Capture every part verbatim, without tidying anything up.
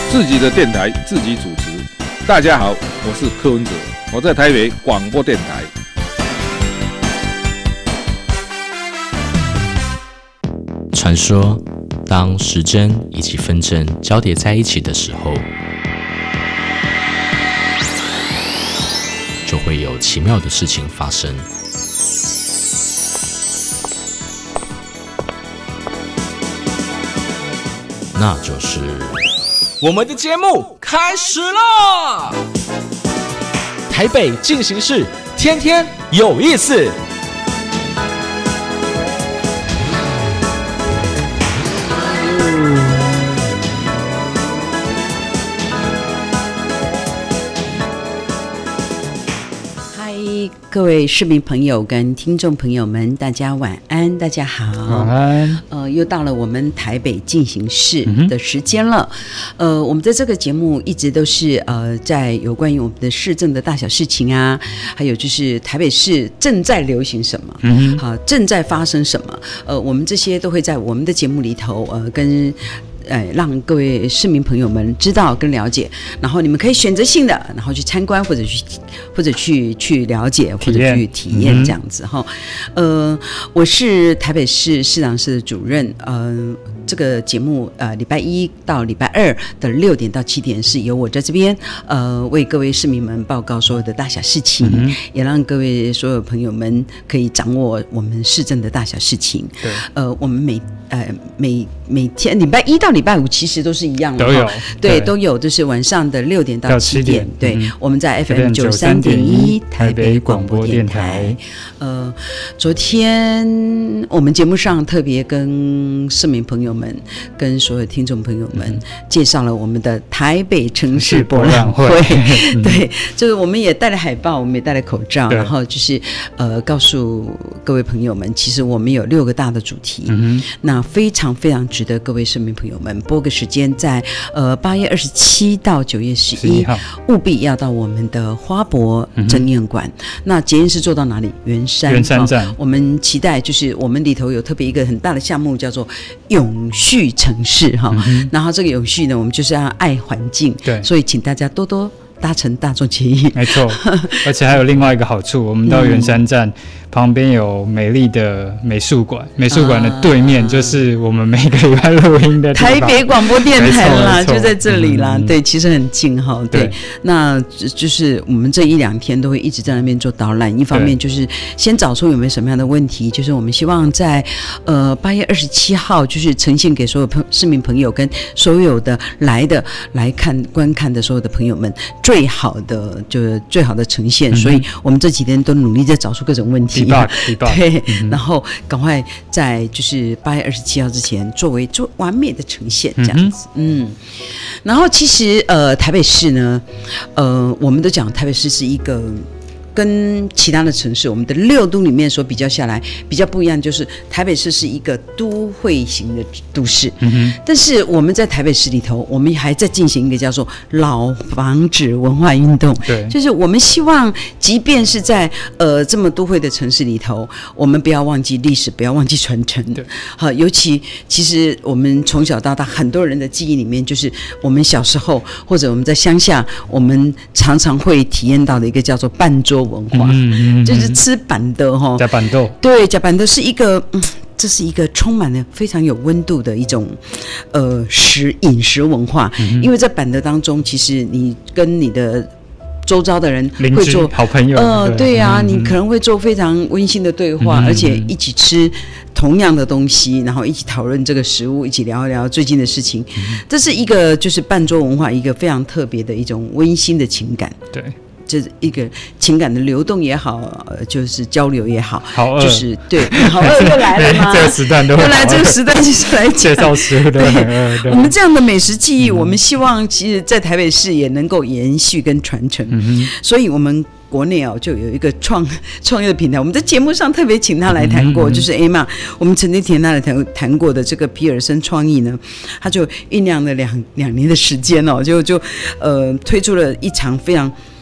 自己的电台自己主持。大家好，我是柯文哲，我在台北广播电台。 传说，当时针以及分针交叠在一起的时候，就会有奇妙的事情发生。那就是我们的节目开始了。台北进行式，天天有意思。 各位市民朋友跟听众朋友们，大家晚安，大家好。 晚安。 呃，又到了我们台北进行式的时间了。嗯、呃，我们在这个节目一直都是呃，在有关于我们的市政的大小事情啊，还有就是台北市正在流行什么，嗯，好、呃，正在发生什么，呃，我们这些都会在我们的节目里头，呃，跟。呃，让各位市民朋友们知道跟了解，然后你们可以选择性的，然后去参观或者去或者去去了解或者去体验这样子哈。嗯、呃，我是台北市市长室的主任，呃，这个节目呃礼拜一到礼拜二的六点到七点是由我在这边呃为各位市民们报告所有的大小事情，嗯、也让各位所有朋友们可以掌握我们市政的大小事情。对，呃，我们每呃每每天礼拜一到礼拜五其实都是一样的，都有，对，对都有，就是晚上的六点到七点，对，嗯、我们在 F M 九三点一台北广播电台。呃，昨天我们节目上特别跟市民朋友们、跟所有听众朋友们、嗯、介绍了我们的台北城市博览会，嗯、对，就是我们也带了海报，我们也带了口罩，然后就是呃告诉各位朋友们，其实我们有六个大的主题，嗯、那非常非常值得各位市民朋友们拨个时间在，在呃八月二十七到九月十一，务必要到我们的花博争艳馆。嗯、那捷运是做到哪里？圆山，圆山站。我们期待就是我们里头有特别一个很大的项目，叫做永续城市哈。嗯、然后这个永续呢，我们就是要爱环境，对，所以请大家多多搭乘大众捷运。没错， 而且还有另外一个好处，我们到圆山站。嗯旁边有美丽的美术馆，美术馆的对面就是我们每个礼拜录音的地方， 台北广播电台啦，就在这里啦。嗯、对，其实很近哈。对，对那就是我们这一两天都会一直在那边做导览。一方面就是先找出有没有什么样的问题，就是我们希望在呃八月二十七号，就是呈现给所有朋市民朋友跟所有的来的来看观看的所有的朋友们最好的就是最好的呈现。嗯、所以我们这几天都努力在找出各种问题。对，嗯、然后赶快在就是八月二十七号之前，作为做完美的呈现这样子，嗯, 嗯，然后其实呃台北市呢，呃我们都讲台北市是一个。跟其他的城市，我们的六都里面所比较下来，比较不一样，就是台北市是一个都会型的都市。嗯哼。但是我们在台北市里头，我们还在进行一个叫做老房子文化运动。对。就是我们希望，即便是在呃这么都会的城市里头，我们不要忘记历史，不要忘记传承。对。好，尤其其实我们从小到大，很多人的记忆里面，就是我们小时候或者我们在乡下，我们常常会体验到的一个叫做半桌文化，嗯嗯嗯、就是吃板豆哈，加板豆，对，加板豆是一个，嗯，这是一个充满了非常有温度的一种呃食饮食文化，嗯、因为在板豆当中，其实你跟你的周遭的人会做好朋友， 呃，对呀、啊，嗯、你可能会做非常温馨的对话，嗯、而且一起吃同样的东西，然后一起讨论这个食物，一起聊一聊最近的事情，嗯、这是一个就是半桌文化一个非常特别的一种温馨的情感，对。这一个情感的流动也好，就是交流也好，好饿就是对，好饿又来了吗？ 这个时段都会又来，这个时段就是来介绍食物都很饿。 我们这样的美食记忆，嗯、我们希望其实，在台北市也能够延续跟传承。嗯、所以，我们国内哦就有一个创创业的平台，我们在节目上特别请他来谈过，嗯、就是 Emma， 我们曾经请他来谈谈过的这个皮尔森创意呢，他就酝酿了两两年的时间哦，就就呃推出了一场非常。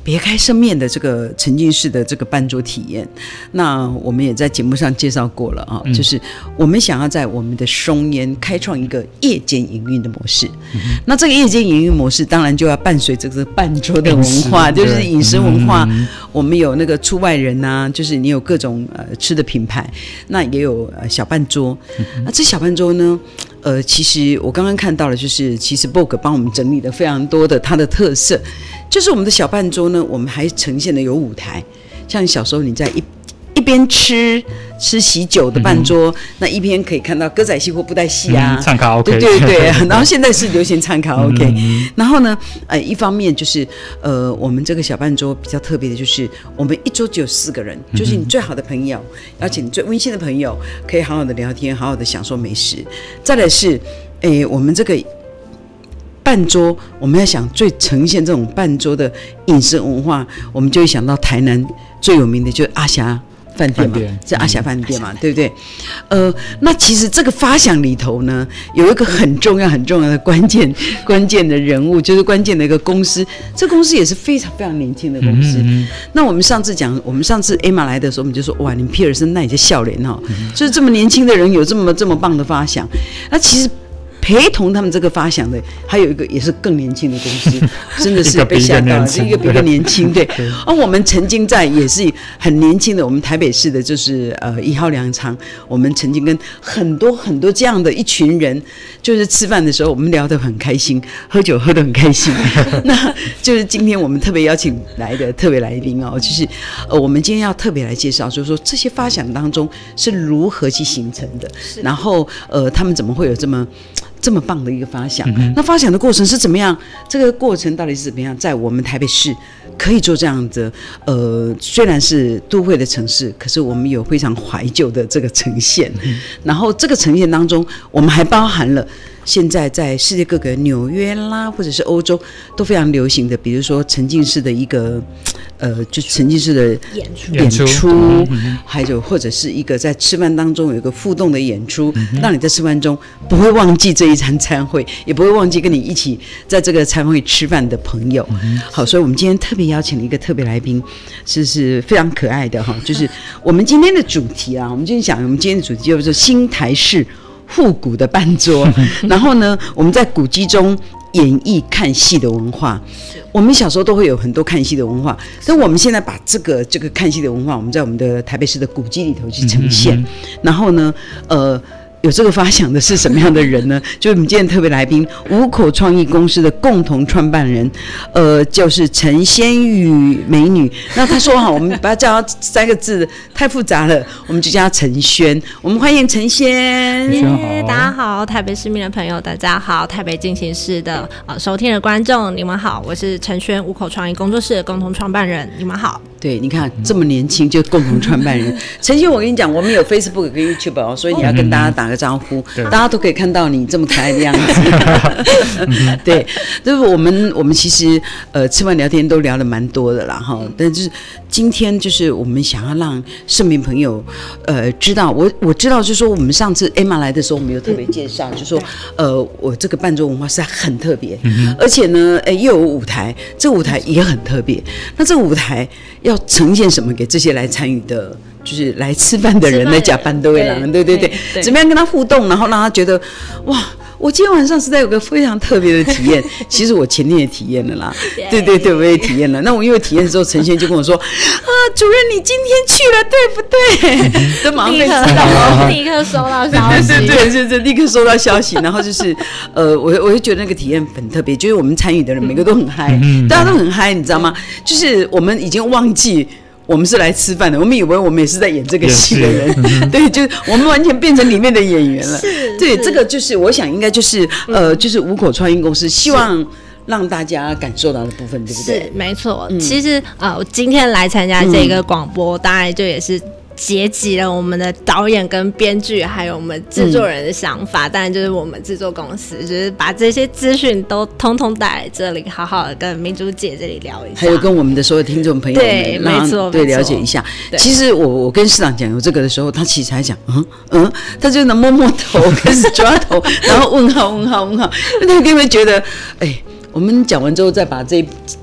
别开生面的这个沉浸式的这个办桌体验。那我们也在节目上介绍过了啊，嗯、就是我们想要在我们的松烟开创一个夜间营运的模式。嗯、那这个夜间营运模式当然就要伴随这个办桌的文化，就是饮食文化。嗯、我们有那个出外人啊，就是你有各种呃吃的品牌，那也有呃小办桌。嗯、那这小办桌呢？呃，其实我刚刚看到了，就是其实 Book 帮我们整理了非常多的它的特色，就是我们的小办桌呢，我们还呈现的有舞台，像小时候你在一一边吃吃喜酒的办桌，嗯、那一边可以看到歌仔戏或布袋戏啊， 嗯、唱卡拉 OK， 对对对，然后现在是流行唱卡拉 OK，嗯、然后呢，呃，一方面就是呃，我们这个小办桌比较特别的就是，我们一桌只有四个人，嗯、就是你最好的朋友，邀请你最温馨的朋友，可以好好的聊天，好好的享受美食。再来是，诶，我们这个办桌，我们要想最呈现这种办桌的饮食文化，我们就会想到台南最有名的就是阿霞饭店嘛，是阿霞饭店嘛，嗯、对不对？呃，那其实这个发想里头呢，有一个很重要、很重要的关键、关键的人物，就是关键的一个公司。这公司也是非常非常年轻的公司。嗯嗯、那我们上次讲，我们上次 Emma 来的时候，我们就说，哇，你们皮尔森那也是笑脸哈，嗯、就是这么年轻的人有这么这么棒的发想。那其实陪同他们这个发想的，还有一个也是更年轻的公司，真的是被吓到了，一个比一个年轻。对，而、啊、我们曾经在也是很年轻的，我们台北市的就是呃一号粮仓，我们曾经跟很多很多这样的一群人，就是吃饭的时候，我们聊得很开心，喝酒喝得很开心。那就是今天我们特别邀请来的特别来宾哦，就是呃我们今天要特别来介绍，就是说这些发想当中是如何去形成的，然后呃他们怎么会有这么这么棒的一个发想，嗯、那发想的过程是怎么样？这个过程到底是怎么样？在我们台北市可以做这样的，呃，虽然是都会的城市，可是我们有非常怀旧的这个呈现。嗯、然后这个呈现当中，我们还包含了现在在世界各个纽约啦，或者是欧洲都非常流行的，比如说沉浸式的一个，呃，就沉浸式的演出， 演出，嗯、还有或者是一个在吃饭当中有一个互动的演出，嗯、让你在吃饭中不会忘记这一餐餐会，也不会忘记跟你一起在这个餐会吃饭的朋友。嗯、好，所以我们今天特别邀请了一个特别来宾，是是非常可爱的哈，就是我们今天的主题啊，我们今天讲我们今天的主题就是新台式复古的办桌，然后呢，我们在古迹中演绎看戏的文化。我们小时候都会有很多看戏的文化，但我们现在把这个这个看戏的文化，我们在我们的台北市的古迹里头去呈现。嗯嗯嗯然后呢，呃。有这个发想的是什么样的人呢？就是我们今天特别来宾，五口创意公司的共同创办人，呃，就是陈仙宇美女。那她说哈，我们把她叫她三个字太复杂了，我们就叫她陈轩。我们欢迎陈仙。 耶，大家好，台北市民的朋友，大家好，台北进行式的呃收听的观众，你们好，我是陈轩，五口创意工作室的共同创办人，你们好。 对，你看这么年轻就共同创办人，陈轩，我跟你讲，我们有 Facebook 跟 YouTube 哦，所以你要跟大家打个招呼，嗯、大家都可以看到你这么可爱的样子。对，就是我们我们其实呃吃完聊天都聊了蛮多的啦哈，但就是今天就是我们想要让市民朋友呃知道，我我知道就是说我们上次 Emma 来的时候，我们有特别介绍，就是说呃我这个办桌文化是很特别，嗯、而且呢，哎又有舞台，这个舞台也很特别。那这个舞台要呈现什么给这些来参与的，就是来吃饭的人来假扮都会来，对对 对, 对，怎么样跟他互动，然后让他觉得哇，我今天晚上实在有个非常特别的体验。其实我前天也体验了啦，对对对，我也体验了。那我因为体验之后，陈先就跟我说啊，主任你今天去了对不对？都马上被知道， 立刻收到消息， 对对对对，立刻收到消息。然后就是呃，我我就觉得那个体验很特别，就是我们参与的人每个都很嗨，大家都很嗨，你知道吗？就是我们已经忘记我们是来吃饭的，我们以为我们也是在演这个戏的人，对，就是我们完全变成里面的演员了。对，这个就是我想应该就是呃，就是五口创意公司希望让大家感受到的部分，对不对？ 是，没错。嗯、其实呃，我今天来参加这个广播，嗯、当然就也是结集了我们的导演跟编剧，还有我们制作人的想法。嗯、当然就是我们制作公司，就是把这些资讯都通通带来这里，好好的跟明珠姐这里聊一下， 还有跟我们的所有听众朋友们， 对，没错， 对，了解一下。其实我我跟市长讲有这个的时候，他其实还讲，嗯嗯，他就能摸摸头，开始抓头，然后问号问号问号，他一定会觉得，哎。我们讲完之后，再把这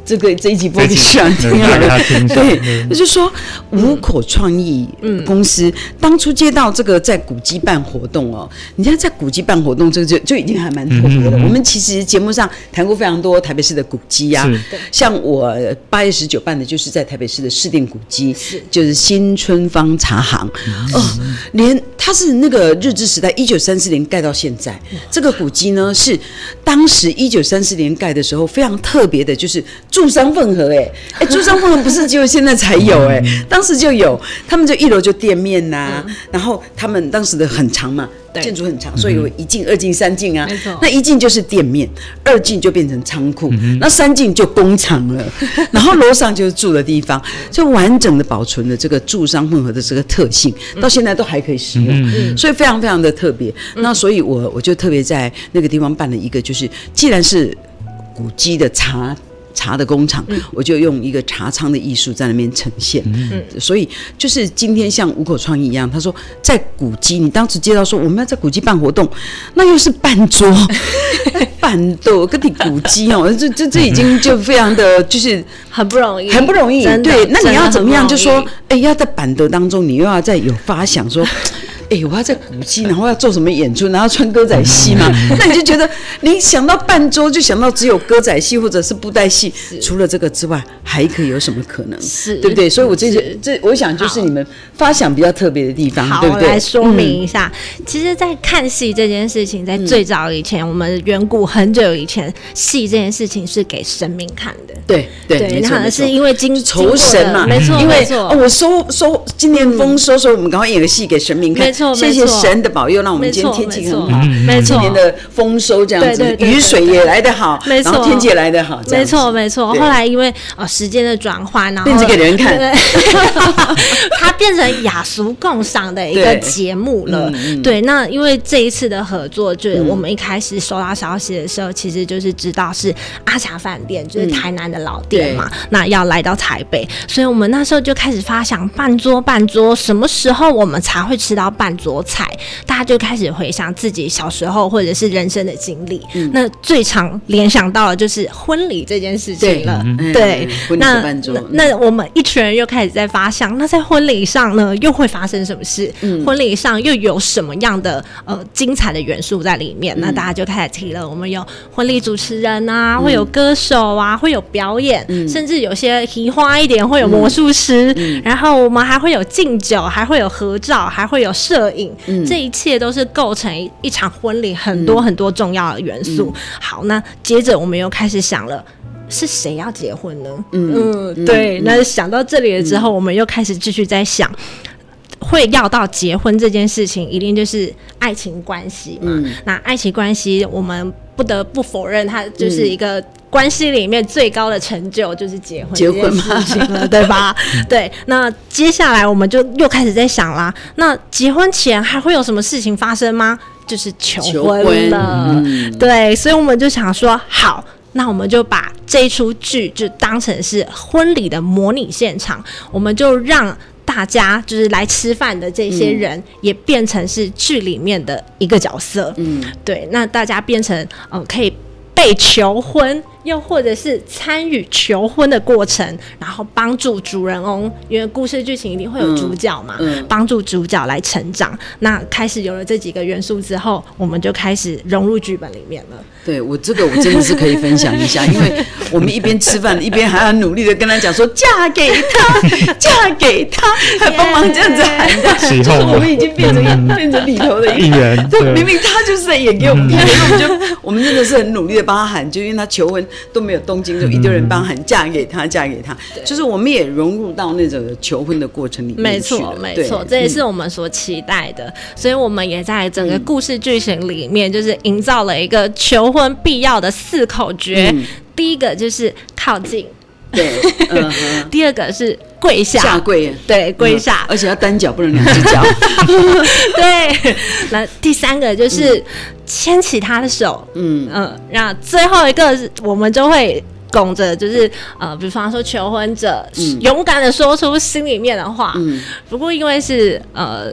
这个这一集播给徐朗听好了。对，就是说五口创意公司、嗯、当初接到这个在古迹办活动哦，你看在古迹办活动这个就就已经还蛮特别的、嗯。我们其实节目上谈过非常多台北市的古迹啊，像我八月十九办的就是在台北市的市电古迹，就是新春芳茶行、嗯、哦，连它是那个日治时代一九三四年盖到现在，这个古迹呢是当时一九三四年盖的时候非常特别的，就是住商混合、欸，哎哎，住商混合不是只有现在才有、欸，哎，当时就有，他们就一楼就店面呐、啊嗯，然后他们当时的很长嘛。建筑很长，所以有一进、二进、三进啊。那一进就是店面，二进就变成仓库，嗯、那三进就工厂了，然后楼上就是住的地方，就完整的保存了这个住商混合的这个特性，到现在都还可以使用，嗯、所以非常非常的特别。嗯、那所以我我就特别在那个地方办了一个，就是既然是古迹的茶。茶的工厂、嗯，我就用一个茶仓的艺术在那边呈现、嗯，所以就是今天像五口创意一样，他说在古迹，你当时接到说我们要在古迹办活动，那又是办桌、办桌，跟你古迹哦，这这这已经就非常的就是很不容易， 很不容易。对，那你要怎么样？就说哎，要在板德当中，你又要再有发想说。哎、欸，我要在古迹，然后要做什么演出，然后穿歌仔戏嘛？那你就觉得，你想到办桌就想到只有歌仔戏或者是布袋戏，除了这个之外，还可以有什么可能？是，对不对？所以我这这，我想就是你们发想比较特别的地方，对不对？ 好，来说明一下。嗯、其实，在看戏这件事情，在最早以前，嗯、我们远古很久以前，戏这件事情是给神明看的。 对对， 对，可能是因为经酬神嘛， 没错， 因为没错。 哦，我收收今年丰收，所以我们赶快演个戏给神明看。 没错， 谢谢神的保佑，让我们今天天气很好， 没错， 今年的丰收这样子，雨水也来得好， 没错， 然后天气也来得好， 没错没错。后来因为呃时间的转换，然后变成给人看， 它变成雅俗共赏的一个节目了。对，那因为这一次的合作，就是我们一开始收到消息的时候，其实就是知道是阿茶饭店，就是台南的老店嘛，那要来到台北，所以我们那时候就开始发想办桌办桌，什么时候我们才会吃到办桌菜？大家就开始回想自己小时候或者是人生的经历，嗯、那最常联想到的就是婚礼这件事情了。对，对嗯、 那办桌那那我们一群人又开始在发想，那在婚礼上呢，又会发生什么事？嗯、婚礼上又有什么样的呃精彩的元素在里面？嗯、那大家就开始提了，我们有婚礼主持人啊，嗯、会有歌手啊，会有表演，嗯、甚至有些奇花一点会有魔术师，嗯、然后我们还会有敬酒，还会有合照，还会有摄影。嗯、这一切都是构成一场婚礼很多很多重要的元素。嗯、好，那接着我们又开始想了，是谁要结婚呢？嗯, 嗯对。嗯、那想到这里了之后，嗯、我们又开始继续在想，会要到结婚这件事情，一定就是爱情关系嘛。嗯、那爱情关系，我们不得不否认，它就是一个。关系里面最高的成就就是结婚， 结婚嘛， 对吧？对，那接下来我们就又开始在想啦，那结婚前还会有什么事情发生吗？就是求婚了，嗯、对，所以我们就想说，好，那我们就把这一出剧就当成是婚礼的模拟现场，我们就让大家就是来吃饭的这些人，嗯、也变成是剧里面的一个角色，嗯，对，那大家变成呃可以被求婚。又或者是参与求婚的过程，然后帮助主人翁，因为故事剧情一定会有主角嘛，嗯嗯、帮助主角来成长。那开始有了这几个元素之后，我们就开始融入剧本里面了。 对，我这个我真的是可以分享一下，因为我们一边吃饭一边还要努力的跟他讲说嫁给他，嫁给他，还帮忙这样子喊的，就是我们已经变成、嗯、变成里头的一员。对，明明他就是在演给我们听，可是我们就我们真的是很努力的帮他喊，就因为他求婚。都没有动静，就一堆人帮喊嫁给他，嫁给他，就是我们也融入到那种求婚的过程里面去了。 没错，没错，这也是我们所期待的。嗯、所以我们也在整个故事剧情里面，就是营造了一个求婚必要的四口诀。嗯、第一个就是靠近。 对，嗯、 第二个是跪下， 下跪， 对，跪下， 嗯、而且要单脚，不能两只脚。 对，那第三个就是牵起他的手，嗯嗯，那最后一个我们就会拱着，就是呃，比方说求婚者、嗯、勇敢的说出心里面的话。嗯，不过因为是呃。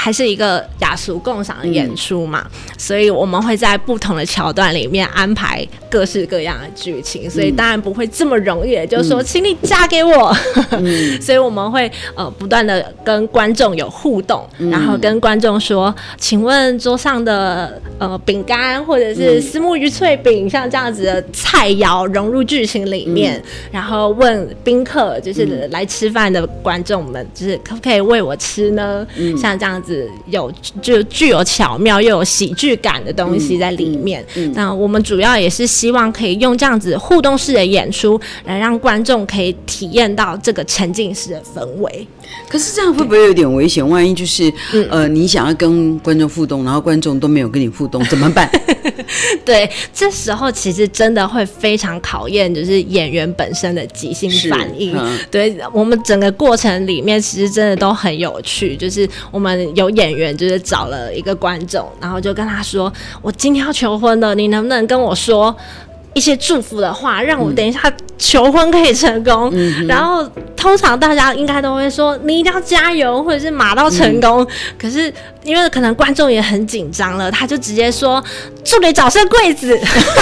还是一个雅俗共赏的演出嘛，嗯、所以我们会在不同的桥段里面安排各式各样的剧情，所以当然不会这么容易的就说、嗯、请你嫁给我，嗯、所以我们会呃不断的跟观众有互动，嗯、然后跟观众说，请问桌上的呃饼干或者是丝木鱼脆饼，像这样子的菜肴融入剧情里面，嗯、然后问宾客，就是来吃饭的观众们，就是可不可以喂我吃呢？嗯、像这样子有就具有巧妙又有喜剧感的东西在里面。嗯嗯嗯、那我们主要也是希望可以用这样子互动式的演出，来让观众可以体验到这个沉浸式的氛围。 可是这样会不会有点危险？万一就是、嗯、呃，你想要跟观众互动，然后观众都没有跟你互动，怎么办？ 对，这时候其实真的会非常考验，就是演员本身的即兴反应。嗯、对，我们整个过程里面其实真的都很有趣。就是我们有演员就是找了一个观众，然后就跟他说：“我今天要求婚了，你能不能跟我说一些祝福的话，让我等一下求婚可以成功？”嗯、然后通常大家应该都会说你一定要加油，或者是马到成功。嗯、可是因为可能观众也很紧张了，他就直接说祝你早生贵子。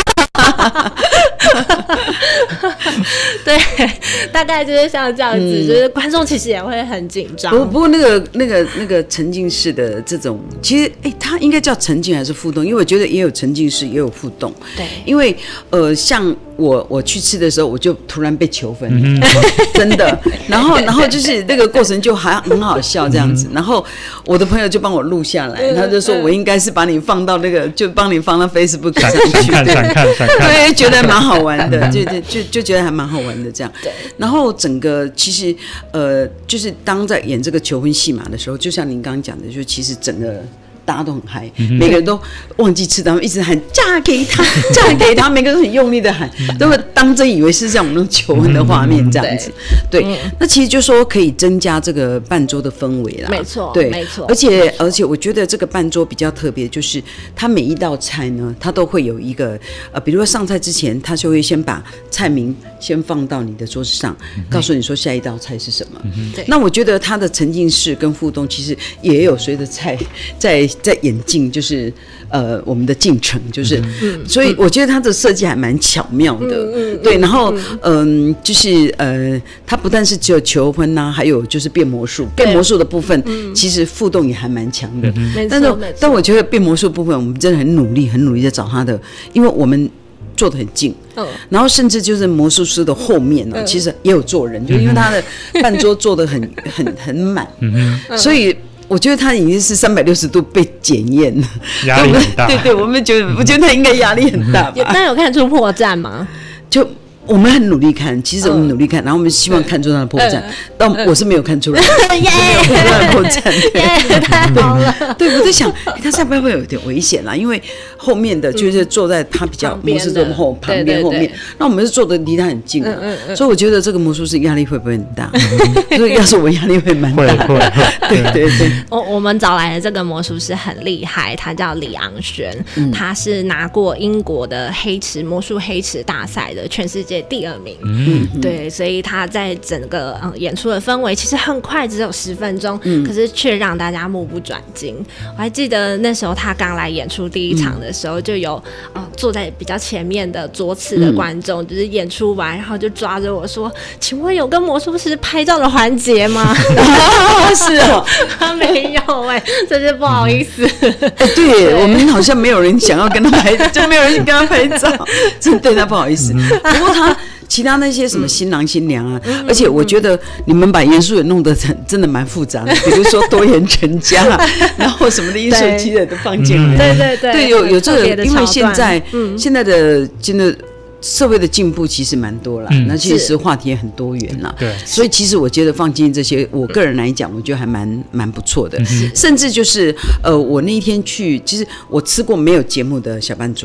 对，大概就是像这样子，嗯、就是观众其实也会很紧张。 不不过那个那个那个沉浸式的这种，其实哎，它应该叫沉浸还是互动？因为我觉得也有沉浸式，也有互动。 对， 因为呃，像我我去吃的时候，我就突然被求婚，嗯、真的。然后然后就是那个过程就还很好笑这样子。然后我的朋友就帮我录下来，他就说我应该是把你放到那个，就帮你放到 Facebook 上去， 对对，觉得蛮好玩的，就就就觉得还蛮好玩的这样。对。然后整个其实呃，就是当在演这个求婚戏码的时候，就像您刚刚讲的，就其实整个大家都很嗨，嗯、每个人都忘记吃，他们一直喊嫁给他，嫁给他，每个人都很用力的喊，都会当真以为是像我们那种求婚的画面这样子。嗯、对，对嗯、那其实就说可以增加这个办桌的氛围啦。 没错， 对， 没错。 而且而且，我觉得这个办桌比较特别，就是它每一道菜呢，它都会有一个呃，比如说上菜之前，它就会先把菜名先放到你的桌子上，嗯、告诉你说下一道菜是什么。嗯、那我觉得它的沉浸式跟互动，其实也有随着菜在。在演进，就是呃我们的进程，就是，嗯、所以我觉得它的设计还蛮巧妙的，嗯、对。然后嗯、呃，就是呃，它不但是只有求婚呐、啊，还有就是变魔术，变魔术的部分，嗯、其实互动也还蛮强的。嗯、但是但我觉得变魔术部分，我们真的很努力，很努力在找它的，因为我们坐得很近。嗯、然后甚至就是魔术师的后面呢、喔，嗯、其实也有坐人，就因为他的办桌坐得很很很满，嗯、所以。我觉得他已经是三百六十度被检验了， 压力很大。 对对，我们觉得，我觉得他应该压力很大吧？ 那有看出破绽吗？ 就我们很努力看，其实我们努力看，然后我们希望看出他的破绽，但我是没有看出来，没有看出他的破绽。 太好了。 对，我在想，他下边会有点危险啦，因为后面的就是坐在他比较魔术师后旁边后面，那我们是坐的离他很近，所以我觉得这个魔术师压力会不会很大？所以要是我压力会蛮大的。 会会。 对对对。 我我们找来的这个魔术师很厉害，他叫李昂轩，他是拿过英国的黑池魔术黑池大赛的全世界第二名。嗯，对，所以他在整个嗯演出的氛围其实很快，只有十分钟，嗯、可是却让大家目不转睛。我还记得那时候他刚来演出第一场的时候，就有呃坐在比较前面的桌次的观众，嗯、就是演出完，然后就抓着我说：“请问有跟魔术师拍照的环节吗？” 是哦， 他没有哎、欸，真是不好意思。 嗯欸、对, 对我们好像没有人想要跟他拍，就没有人跟他拍照，真对他不好意思。嗯、不过他。其他那些什么新郎新娘啊，嗯、而且我觉得你们把元素也弄得真的蛮复杂的，比如说多元成家，然后什么的因素其实都放进来。 对对对， 对有有这个，因为现在、嗯、现在的真的社会的进步其实蛮多了，嗯、那其实话题也很多元啦。对，所以其实我觉得放进这些，我个人来讲，我觉得还蛮蛮不错的。甚至就是呃，我那一天去，其实我吃过没有节目的小半桌。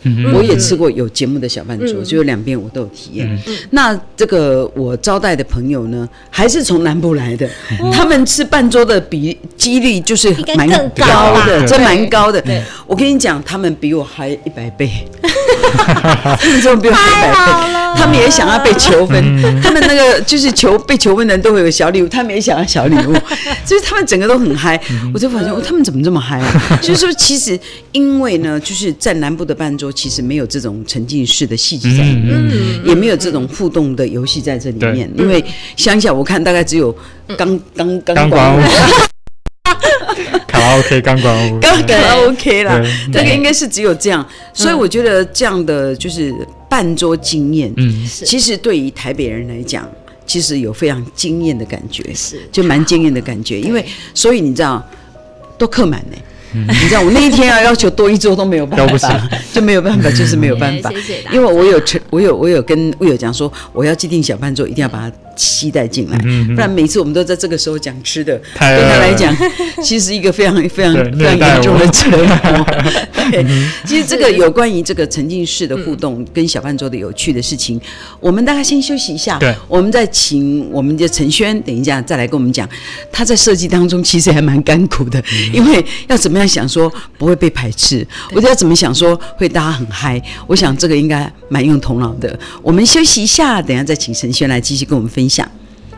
嗯、我也吃过有节目的小饭桌，嗯、就两边我都有体验。嗯、那这个我招待的朋友呢，还是从南部来的，嗯、他们吃半桌的比几率就是蛮高的，真蛮高的。我跟你讲，他们比我还一百倍，他们真的比我还一百倍。他们也想要被求婚，嗯、他们那个就是求被求婚的人都会有小礼物，他们也想要小礼物，就是他们整个都很嗨。嗯、我就发现，哦，他们怎么这么嗨啊？就是说，其实因为呢，就是在南部的半桌，其实没有这种沉浸式的戏剧在里面，嗯、也没有这种互动的游戏在这里面。因为乡下我看大概只有钢钢钢管舞。 卡拉 OK 钢管舞， 刚卡拉 OK 啦，这个应该是只有这样，所以我觉得这样的就是半桌经验，嗯，其实对于台北人来讲，其实有非常惊艳的感觉，是就蛮惊艳的感觉，因为所以你知道都客满呢。嗯、你知道我那一天要要求多一桌都没有办法，就没有办法，就是没有办法。因为我有我有我有跟魏友讲说，我要既定小饭桌，一定要把它期待进来，嗯、不然每次我们都在这个时候讲吃的，对他来讲，其实一个非常非常非常严重的折磨。对，其实这个有关于这个沉浸式的互动跟小饭桌的有趣的事情，我们大概先休息一下，对，我们再请我们的陈轩等一下再来跟我们讲，他在设计当中其实还蛮甘苦的，嗯、因为要怎么样想说不会被排斥，我要怎么想说会大家很嗨，我想这个应该蛮用头脑的。我们休息一下，等一下再请陈轩来继续跟我们分享。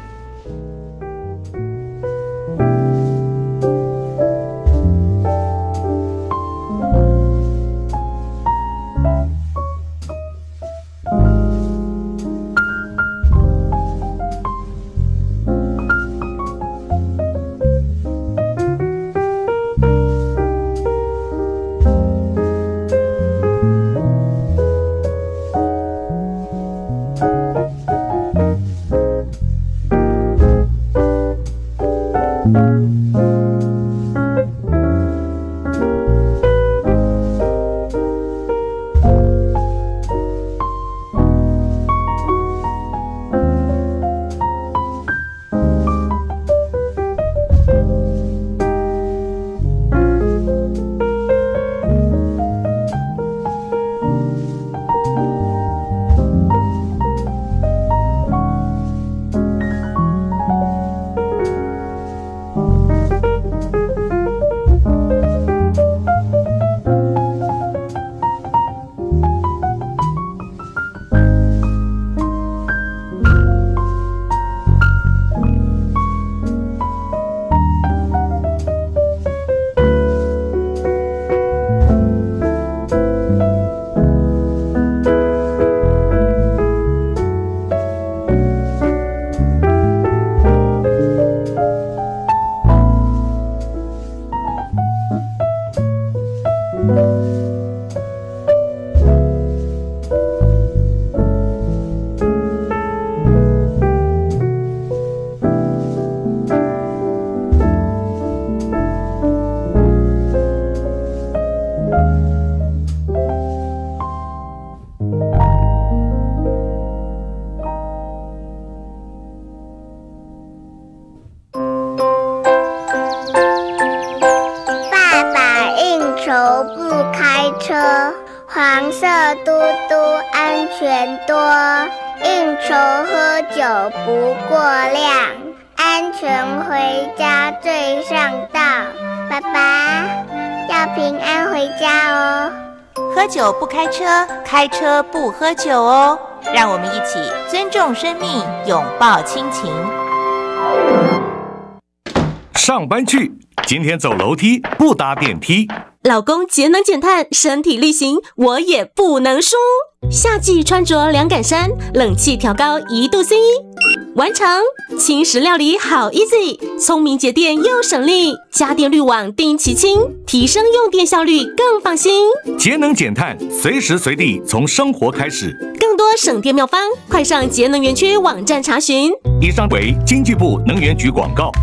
黄色嘟嘟安全多，应酬喝酒不过量，安全回家最上道。爸爸要平安回家哦。 喝酒不开车，开车不喝酒哦。让我们一起尊重生命，拥抱亲情。 上班去，今天走楼梯不搭电梯。 老公节能减碳，身体力行，我也不能输。夏季穿着凉感衫，冷气调高一度 C， 完成。轻食料理好 easy， 聪明节电又省力，家电滤网定期清，提升用电效率更放心。 节能减碳，随时随地从生活开始。 更多省电妙方，快上节能园区网站查询。 以上为经济部能源局广告。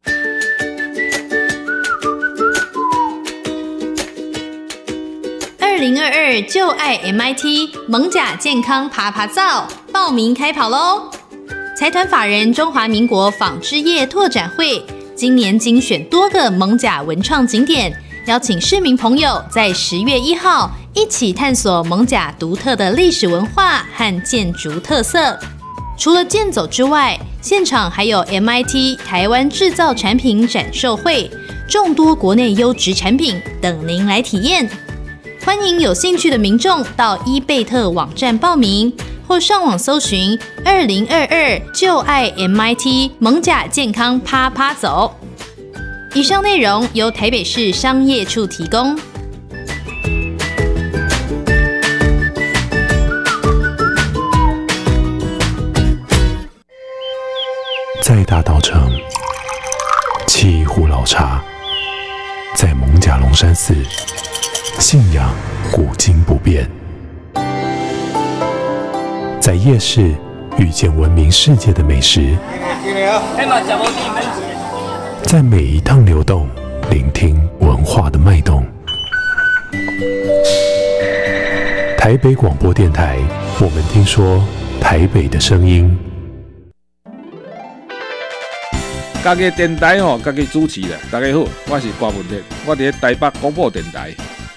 二零二二就爱 M I T 艋舺健康爬爬灶报名开跑喽！财团法人中华民国纺织业拓展会今年精选多个艋舺文创景点， 邀请市民朋友在十月一号一起探索艋舺独特的历史文化和建筑特色。除了健走之外，现场还有 M I T 台湾制造产品展售会，众多国内优质产品等您来体验。欢迎有兴趣的民众到伊贝特网站报名，或上网搜寻二零二二就爱 M I T 艋舺健康趴趴走。以上内容由台北市商业处提供。 在大稻埕沏一壶老茶，在艋舺龙山寺信仰古今不变，在夜市遇见闻名世界的美食，在每一趟流动聆听文化的脉动。台北广播电台，我们听说台北的声音。 家己电台吼，家己主持啦。大家好，我是郭文烈，我伫台北广播电台。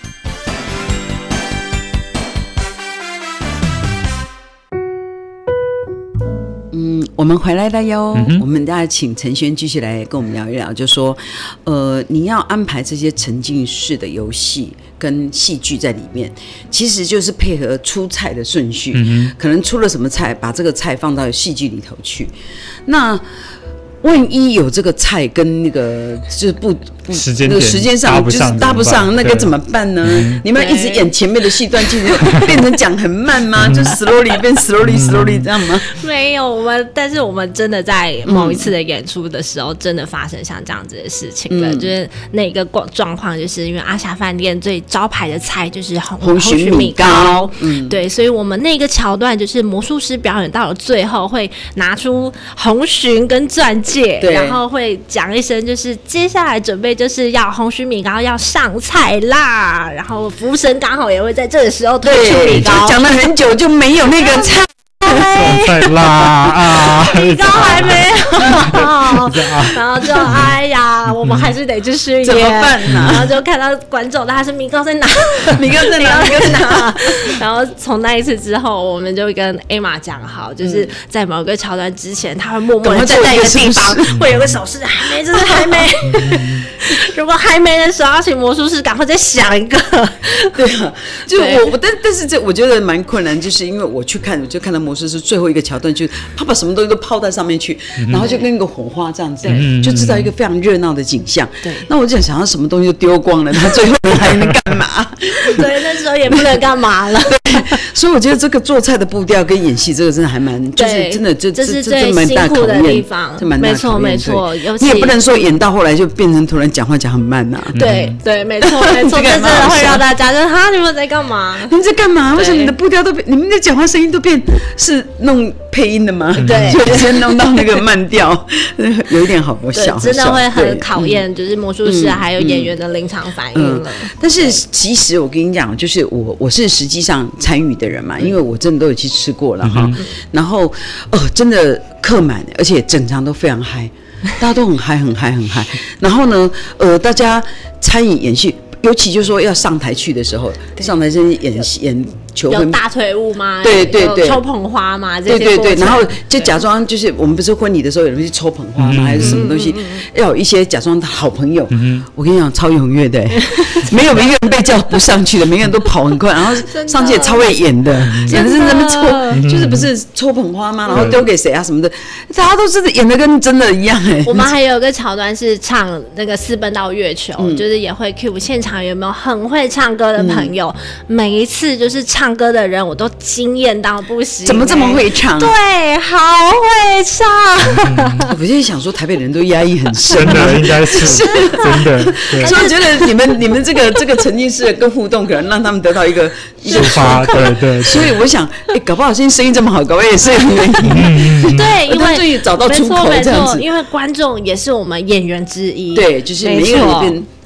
嗯，我们回来了哟。 嗯、 我们大家请陈轩继续来跟我们聊一聊，就说，呃，你要安排这些沉浸式的游戏跟戏剧在里面，其实就是配合出菜的顺序，嗯、可能出了什么菜，把这个菜放到戏剧里头去。那万一有这个菜跟那个就是不不时间那个时间上就是搭不上，那个怎么办呢？你们一直演前面的戏段，其实变成讲很慢吗？就 slowly 变 slowly slowly 这样吗？ 没有，我们但是我们真的在某一次的演出的时候，真的发生像这样子的事情了。嗯、就是那个状况，就是因为阿霞饭店最招牌的菜就是红红鲟米糕， 嗯，对，所以我们那个桥段就是魔术师表演到了最后会拿出红鲟跟钻戒。然后会讲一声，就是接下来准备就是要红鲟米糕要上菜啦，然后服务生刚好也会在这个时候推出米糕， 讲了很久就没有那个菜。 上菜啦啊！ 米糕还没有，然后就哎呀，我们还是得继续演， 怎么办呢？ 然后就看到观众，他是米糕在哪？ 米糕在哪？米糕在哪？ 然后从那一次之后，我们就跟 Emma 讲好，就是在某个桥段之前，他会默默的站在一个地方，会有个手势，还没，就是还没。如果还没的时候，要请魔术师赶快再想一个。 对啊，就我我但但是这我觉得蛮困难，就是因为我去看，我就看到魔术师最后一个桥段，就是他把什么东西都抛在上面去，嗯、然后就跟一个火花这样子，就制造一个非常热闹的景象。对，那我就想，要什么东西都丢光了，他最后还能干嘛？ 对，那时候也不能干嘛了。 对，所以我觉得这个做菜的步调跟演戏这个真的还蛮，就是真的这这是最辛苦的地方，这蛮大考验。没错没错， 你也不能说演到后来就变成突然讲话讲很慢呐。 对对，没错没错，这真的会让大家就哈，你们在干嘛？ 你们在干嘛？为什么你的步调都变？你们的讲话声音都变是弄配音的吗？ 对， 就先弄到那个慢调，有一点好笑， 真的会很考验，就是魔术师还有演员的临场反应了。 但是其实我跟你讲，就是我我是实际上参与的人嘛，因为我真的都有去吃过了哈。然后哦，真的客满，而且整场都非常嗨，大家都很嗨很嗨很嗨。然后呢，呃，大家参与演戏。尤其就是说要上台去的时候，上台真演演求婚， 有大腿舞吗？ 对对对， 抽捧花吗？ 对对对，然后就假装就是我们不是婚礼的时候有人去抽捧花吗？还是什么东西？要有一些假装好朋友。我跟你讲，超踊跃的，没有一个人被叫不上去的，每个人都跑很快，然后上去也超会演的，演的是那边抽，就是不是抽捧花吗？然后丢给谁啊什么的，大家都是演的跟真的一样哎。 我们还有个桥段是唱那个私奔到月球，就是也会 cue 现场。有没有很会唱歌的朋友？嗯、每一次就是唱歌的人，我都惊艳到不行、欸。 怎么这么会唱？ 对，好会唱。 嗯、我现在想说，台北人都压抑很深， 真的应该是真的。 所以我觉得你们你们这个这个沉浸式跟互动，可能让他们得到一个一个发，对对。 所以我想，哎、欸，搞不好现在声音这么好，搞不好也是有原因。 对，因为终于找到出口这样子。 因为观众也是我们演员之一。 对，就是每一个人变。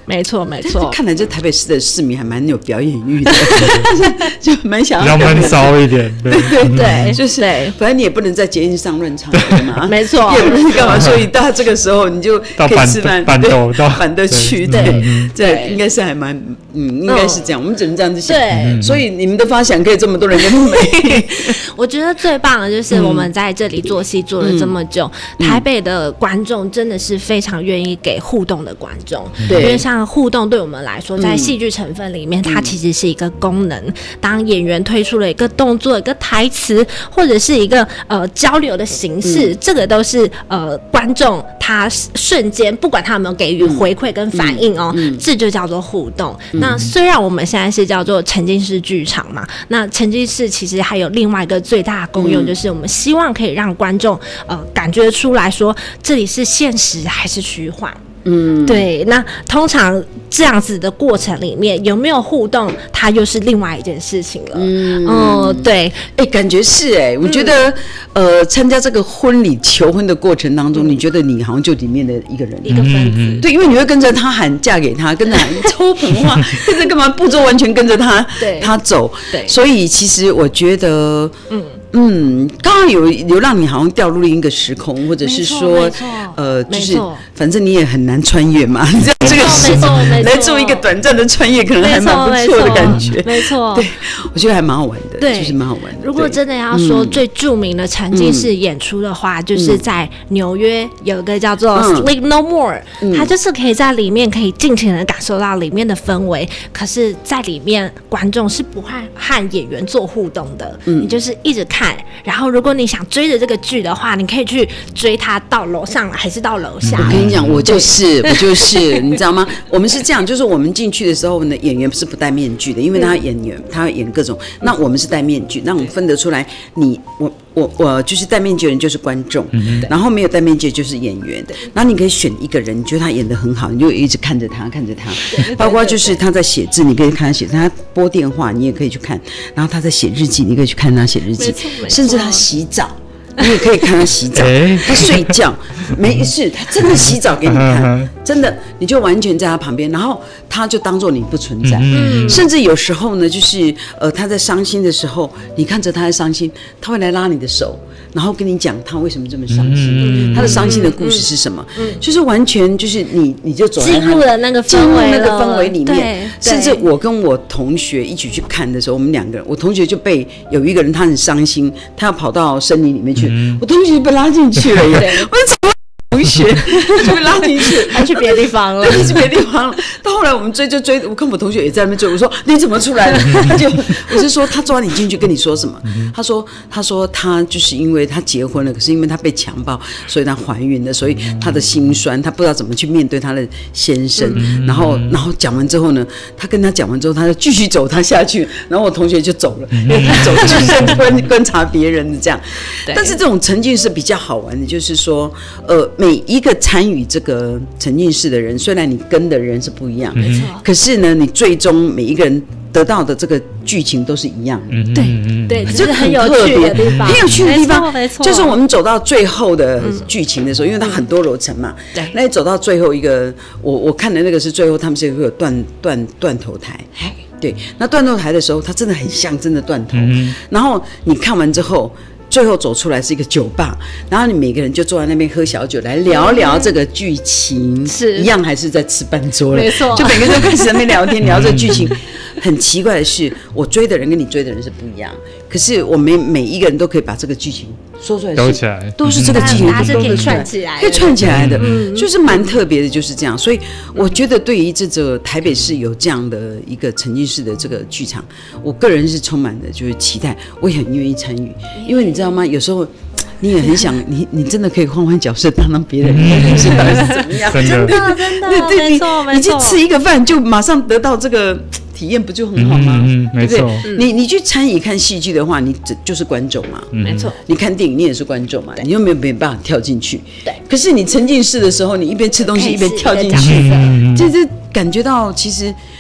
没错没错。 看来这台北市的市民还蛮有表演欲的，就蛮想要比较闷骚一点， 对对对，就是反正你也不能在捷运上乱唱歌嘛， 没错， 也不能干嘛，所以到这个时候你就可以吃饭， 板斗到板的区，对，这应该是还蛮嗯，应该是这样，我们只能这样子想。 对， 所以你们的发想可以这么多人跟你们。 我觉得最棒的就是我们在这里做戏做了这么久，台北的观众真的是非常愿意给互动的观众，因为像互动对我们来说，在戏剧成分里面，它其实是一个功能。当演员推出了一个动作、一个台词，或者是一个呃交流的形式，这个都是呃观众他瞬间不管他有没有给予回馈跟反应哦，这就叫做互动。那虽然我们现在是叫做沉浸式剧场嘛，那沉浸式其实还有另外一个最大的功用，就是我们希望可以让观众呃感觉出来说这里是现实还是虚幻。嗯，对。那通常这样子的过程里面有没有互动，它又是另外一件事情了。嗯，哦，对， 哎、欸，感觉是哎、欸，我觉得、嗯、呃，参加这个婚礼求婚的过程当中，嗯、你觉得你好像就里面的一个人， 一个分子、嗯。 对，因为你会跟着他喊嫁给他，跟着喊抽捧花，跟着干嘛？步骤完全跟着他，对，他走。对，所以其实我觉得，嗯。嗯，刚刚有有让你好像掉入另一个时空，或者是说，呃，就是反正你也很难穿越嘛，这样这个时候来做一个短暂的穿越，可能还蛮不错的感觉。 没错， 对，我觉得还蛮好玩的，对，就是蛮好玩的。 如果真的要说最著名的沉浸式演出的话，就是在纽约有一个叫做 Sleep No More， 它就是可以在里面可以尽情的感受到里面的氛围，可是在里面观众是不会和演员做互动的，你就是一直看。然后，如果你想追着这个剧的话，你可以去追它到楼上还是到楼下。 我跟你讲，我就是我就是，你知道吗？我们是这样，就是我们进去的时候，我们的演员是不戴面具的，因为他演员他要演各种。那我们是戴面具，那我们分得出来，你我。我我就是戴面具的人就是观众，嗯、然后没有戴面具就是演员。然后你可以选一个人，你觉得他演得很好，你就一直看着他，看着他。包括就是他在写字，你可以看他写字；他拨电话，你也可以去看。然后他在写日记，你可以去看他写日记。甚至他洗澡，你也可以看他洗澡。他睡觉，没事，他真的洗澡给你看，真的，你就完全在他旁边，然后他就当作你不存在。嗯、甚至有时候呢，就是呃他在伤心的时候，你看着他在伤心，他会来拉你的手，然后跟你讲他为什么这么伤心，嗯、他的伤心的故事是什么，嗯、就是完全就是你你就走在进入了那个氛围那个氛围里面。甚至我跟我同学一起去看的时候，我们两个人，我同学就被有一个人他很伤心，他要跑到森林里面去，嗯、我同学被拉进去了耶，我怎么？同学就被拉进去， 他去别的地方了， 对，去别的地方了。到后来我们追就追，我看我同学也在那边追，我说你怎么出来了？他就我是说他抓你进去跟你说什么？他说他说他就是因为他结婚了，可是因为他被强暴，所以他怀孕了，所以他的心酸，他不知道怎么去面对他的先生。然后然后讲完之后呢，他跟他讲完之后，他就继续走他下去，然后我同学就走了，因为他走就是观观察别人的这样。但是这种沉浸是比较好玩的，就是说呃。每一个参与这个沉浸式的人，虽然你跟的人是不一样，没错，可是呢，你最终每一个人得到的这个剧情都是一样的。 对对，这个很有趣的地方， 很有趣的地方，没错，就是我们走到最后的剧情的时候，因为它很多楼层嘛，对，那你走到最后一个，我我看的那个是最后他们是会有断断断头台，对，那断头台的时候，它真的很像真的断头，然后你看完之后。最后走出来是一个酒吧，然后你每个人就坐在那边喝小酒，来聊聊这个剧情，是一样还是在吃半桌了？没错，就每个人都开始在那边聊天，聊这个剧情。很奇怪的是，我追的人跟你追的人是不一样，可是我们每一个人都可以把这个剧情说出来， 都起来， 都是这个剧情， 它是可以串起来， 可以串起来的，嗯，就是蛮特别的，就是这样。所以我觉得对于这个台北市有这样的一个沉浸式的这个剧场，我个人是充满的就是期待，我也很愿意参与，因为你知道吗？有时候。你也很想，你你真的可以换换角色，当当别人，不知道是怎么样？ 真的真的， 对对， 没错没错。 你去吃一个饭，就马上得到这个体验，不就很好吗？ 嗯，没错。 你你去参与看戏剧的话，你就是观众嘛， 没错。 你看电影，你也是观众嘛，你又没有没办法跳进去。对。可是你沉浸式的时候，你一边吃东西一边跳进去，就是感觉到其实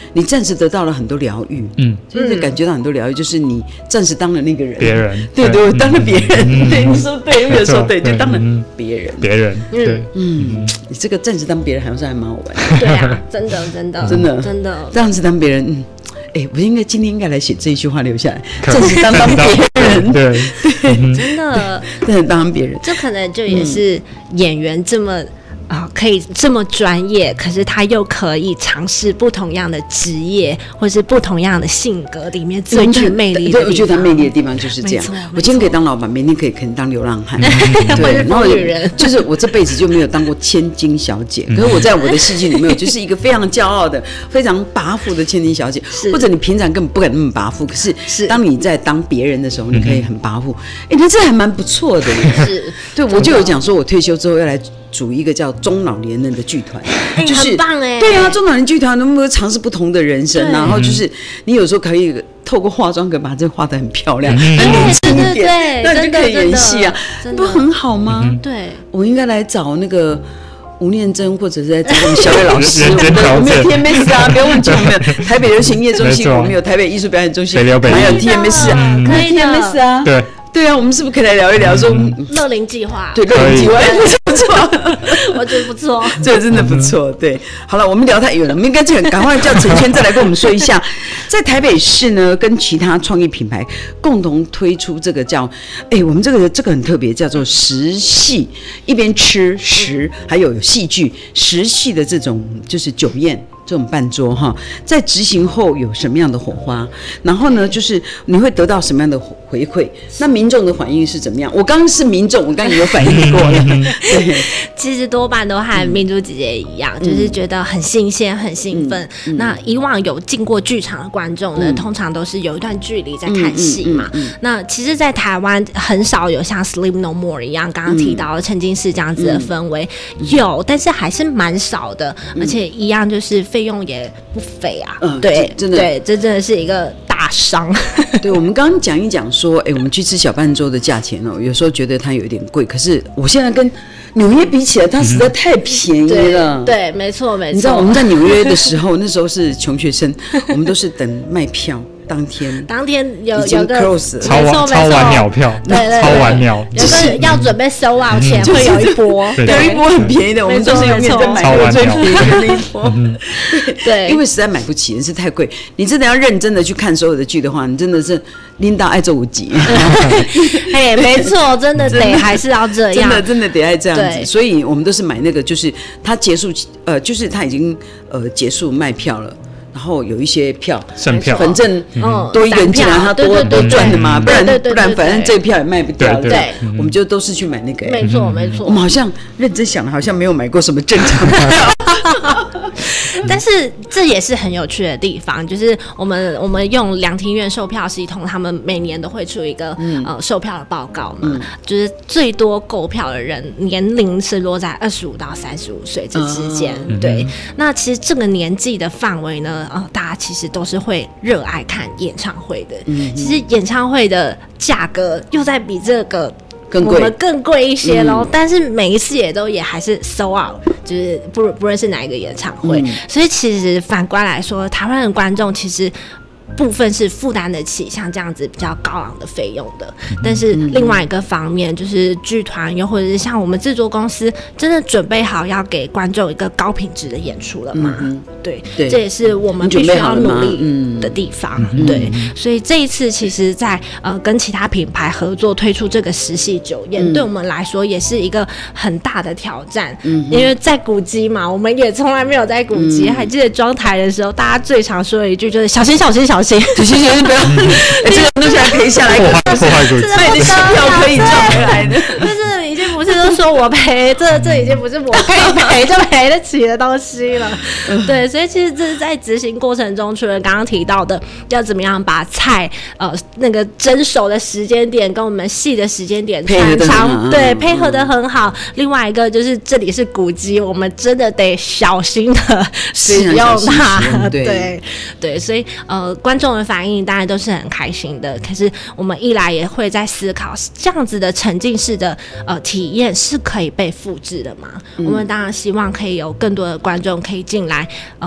你暂时得到了很多疗愈，嗯，就是感觉到很多疗愈，就是你暂时当了那个人， 别人， 对对，我当了别人，对，你说对，没有说对，就当了别人， 别人，对， 嗯，你这个暂时当别人好像还蛮好玩， 对啊，真的真的真的真的， 暂时当别人，嗯。哎，我应该今天应该来写这一句话留下来，暂时当当别人， 对对， 真的， 真的当别人， 这可能就也是演员这么。啊、呃，可以这么专业，可是他又可以尝试不同样的职业，或是不同样的性格里面最具魅力的地方。 对，我觉得他魅力的地方就是这样。我今天可以当老板，明天可以可能当流浪汉， 对，然后女人就是我这辈子就没有当过千金小姐，可是我在我的戏剧里面，我就是一个非常骄傲的、非常跋扈的千金小姐。或者你平常根本不敢那么跋扈，可是当你在当别人的时候，你可以很跋扈。哎，那这还蛮不错的。 是， 对，我就有讲说，我退休之后要来组一个叫中老年人的剧团， 欸、就是很棒哎、欸， 对啊，中老年剧团能不能尝试不同的人生，然后就是你有时候可以透过化妆，可以把这画得很漂亮，很年轻一点，那你就可以演戏啊，不很好吗？ 嗯、对， 我应该来找那个。吴念真，或者是在找我们小伟老师，我们我们有 T M S 啊，不要忘记我们有台北流行音乐中心，我们有台北艺术表演中心，还有 T M S 啊， 可以 T M S 啊， 对。 对啊，我们是不是可以来聊一聊说乐龄计划？ 对，乐龄计划不错， 我觉得不错， 这真的不错。对，好了，我们聊太远了，我们应该赶快叫陈轩再来跟我们说一下，在台北市呢，跟其他创意品牌共同推出这个叫，哎，我们这个这个很特别，叫做食戏，一边吃食，还有有戏剧食戏的这种就是酒宴。这种办桌哈，在执行后有什么样的火花？然后呢，就是你会得到什么样的回馈？那民众的反应是怎么样？我刚刚是民众，我刚刚有反应过了。对， 其实多半都和明珠姐姐一样，嗯、就是觉得很新鲜、很兴奋。嗯嗯、那以往有进过剧场的观众呢，嗯、通常都是有一段距离在看戏嘛。嗯嗯嗯嗯、那其实，在台湾很少有像 Sleep No More 一样，刚刚提到的沉浸式这样子的氛围，嗯、有，但是还是蛮少的，嗯、而且一样就是费用也不菲啊，嗯，对，真的，对，这真的是一个大伤。 对，我们刚刚讲一讲说，哎、欸，我们去吃小半桌的价钱哦，有时候觉得它有一点贵，可是我现在跟纽约比起来，它实在太便宜了。 嗯、对，对，没错，没错。 你知道我们在纽约的时候，那时候是穷学生，我们都是等卖票。当天， 当天有有个超晚超晚鸟票， 对对， 超晚鸟， 有个要准备收out前会有一波， 有一波很便宜的，我们都是永远在买那个最便宜的那一波。对，因为实在买不起，是太贵。你真的要认真的去看所有的剧的话，你真的是拎到爱做五集。 哎，没错，真的得还是要这样， 真的真的得爱这样子。所以我们都是买那个，就是它结束，呃，就是它已经呃结束卖票了。然后有一些票剩票， 反正多一个人进来，他多多赚的嘛，不然不然反正这票也卖不掉，对，我们就都是去买那个。 没错没错， 我们好像认真想了，好像没有买过什么正常的票。 但是这也是很有趣的地方，就是我们我们用两厅院售票系统，他们每年都会出一个、嗯、呃售票的报告嘛，嗯、就是最多购票的人年龄是落在二十五到三十五岁这之间。嗯、对，那其实这个年纪的范围呢，呃，大家其实都是会热爱看演唱会的。嗯、其实演唱会的价格又在比这个。 更贵， 我们更贵一些咯、嗯、但是每一次也都也还是 sold out， 就是不不论是哪一个演唱会、嗯、所以其实反观来说，台湾的观众其实部分是负担得起像这样子比较高昂的费用的，但是另外一个方面就是剧团又或者是像我们制作公司真的准备好要给观众一个高品质的演出了吗？嗯、对, 对，这也是我们必须要努力的地方。对，所以这一次其实在呃跟其他品牌合作推出这个实戏酒宴、嗯、对我们来说也是一个很大的挑战、嗯、因为在古迹嘛，我们也从来没有在古迹、嗯、还记得装台的时候大家最常说的一句就是小心小心小心小心小心不要哎，这个东西还可以下来破坏破坏古迹，所以你的戏票可以赚回来的， 就是已经不是都说我赔，这这已经不是我可以赔就赔得起的东西了。对，所以其实这是在执行过程中，除了刚刚提到的要怎么样把菜呃那个蒸熟的时间点跟我们戏的时间点穿插，对，配合得很好。另外一个就是这里是古迹，我们真的得小心的使用它。对 对, 对，所以呃观众的反应当然都是很开心的，可是我们一来也会在思考这样子的沉浸式的呃体验是可以被复制的吗？嗯、我们当然希望可以有更多的观众可以进来呃